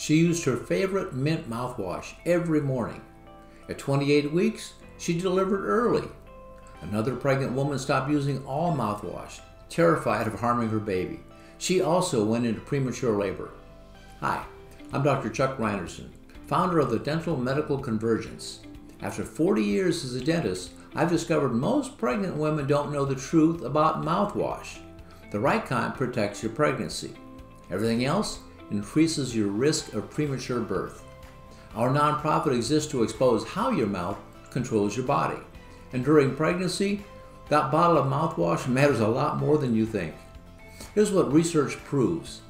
She used her favorite mint mouthwash every morning. At 28 weeks, she delivered early. Another pregnant woman stopped using all mouthwash, terrified of harming her baby. She also went into premature labor. Hi, I'm Dr. Chuck Reinertsen, founder of the Dental Medical Convergence. After 40 years as a dentist, I've discovered most pregnant women don't know the truth about mouthwash. The right kind protects your pregnancy. Everything else increases your risk of premature birth. Our nonprofit exists to expose how your mouth controls your body. And during pregnancy, that bottle of mouthwash matters a lot more than you think. Here's what research proves.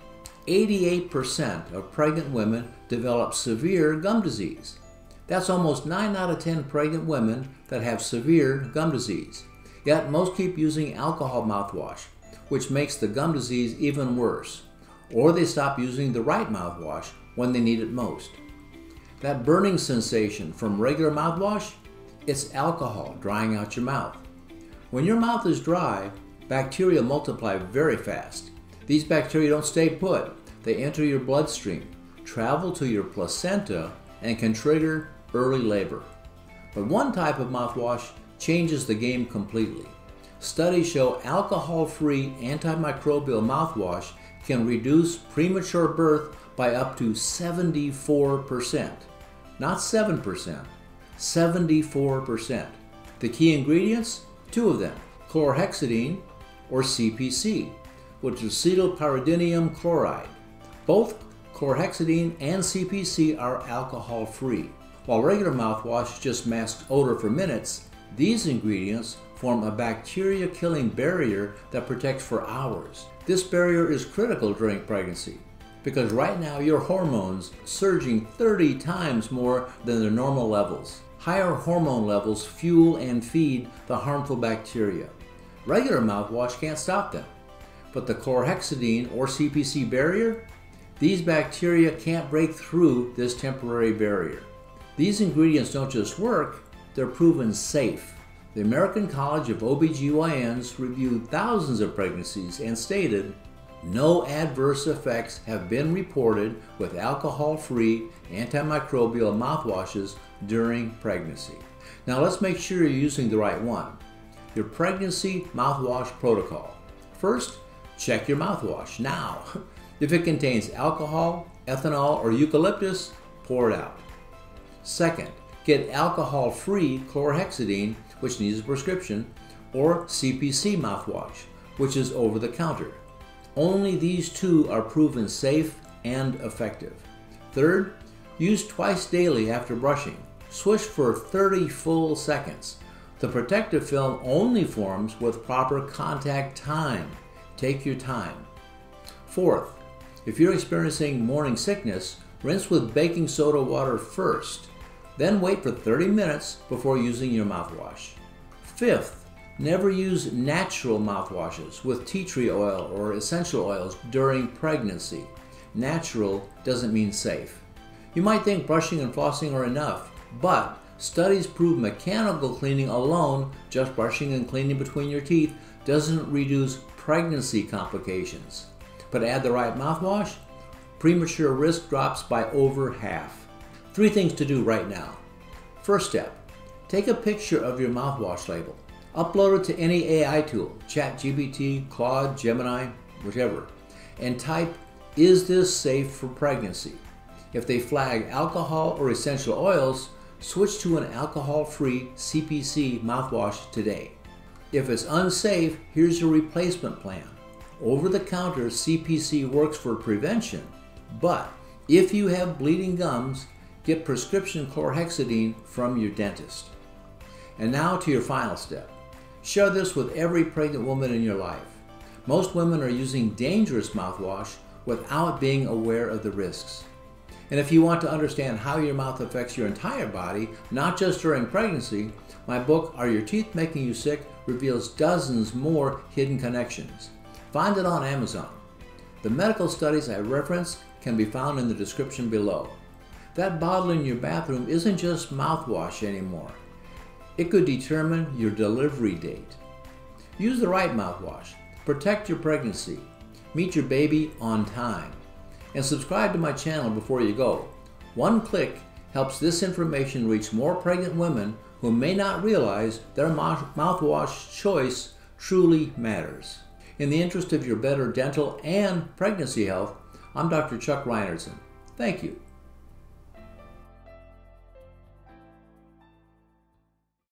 88% of pregnant women develop severe gum disease. That's almost 9 out of 10 pregnant women that have severe gum disease. Yet most keep using alcohol mouthwash, which makes the gum disease even worse. Or they stop using the right mouthwash when they need it most. That burning sensation from regular mouthwash, it's alcohol drying out your mouth. When your mouth is dry, bacteria multiply very fast. These bacteria don't stay put. They enter your bloodstream, travel to your placenta, and can trigger early labor. But one type of mouthwash changes the game completely. Studies show alcohol-free antimicrobial mouthwash can reduce premature birth by up to 74%. Not 7%, 74%. The key ingredients? 2 of them, chlorhexidine or CPC, which is acetylpyridinium chloride. Both chlorhexidine and CPC are alcohol-free. While regular mouthwash just masks odor for minutes, these ingredients form a bacteria-killing barrier that protects for hours. This barrier is critical during pregnancy because right now your hormones surging 30 times more than their normal levels. Higher hormone levels fuel and feed the harmful bacteria. Regular mouthwash can't stop them, but the chlorhexidine or CPC barrier, these bacteria can't break through this temporary barrier. These ingredients don't just work, they're proven safe. The American College of OBGYNs reviewed thousands of pregnancies and stated, no adverse effects have been reported with alcohol-free antimicrobial mouthwashes during pregnancy. Now let's make sure you're using the right one. Your pregnancy mouthwash protocol. First, check your mouthwash now. If it contains alcohol, ethanol, or eucalyptus, pour it out. Second, get alcohol-free chlorhexidine, which needs a prescription, or CPC mouthwash, which is over the counter. Only these 2 are proven safe and effective. Third, use twice daily after brushing. Swish for 30 full seconds. The protective film only forms with proper contact time. Take your time. Fourth, if you're experiencing morning sickness, rinse with baking soda water first. Then wait for 30 minutes before using your mouthwash. Fifth, never use natural mouthwashes with tea tree oil or essential oils during pregnancy. Natural doesn't mean safe. You might think brushing and flossing are enough, but studies prove mechanical cleaning alone, just brushing and cleaning between your teeth, doesn't reduce pregnancy complications. But add the right mouthwash, premature risk drops by over half. 3 things to do right now. First step, take a picture of your mouthwash label. Upload it to any AI tool, ChatGPT, Claude, Gemini, whichever, and type, is this safe for pregnancy? If they flag alcohol or essential oils, switch to an alcohol-free CPC mouthwash today. If it's unsafe, here's your replacement plan. Over-the-counter CPC works for prevention, but if you have bleeding gums, get prescription chlorhexidine from your dentist. And now to your final step. Share this with every pregnant woman in your life. Most women are using dangerous mouthwash without being aware of the risks. And if you want to understand how your mouth affects your entire body, not just during pregnancy, my book, Are Your Teeth Making You Sick?, reveals dozens more hidden connections. Find it on Amazon. The medical studies I reference can be found in the description below. That bottle in your bathroom isn't just mouthwash anymore. It could determine your delivery date. Use the right mouthwash. Protect your pregnancy. Meet your baby on time. and subscribe to my channel before you go. One click helps this information reach more pregnant women who may not realize their mouthwash choice truly matters. In the interest of your better dental and pregnancy health, I'm Dr. Chuck Reinertsen. Thank you.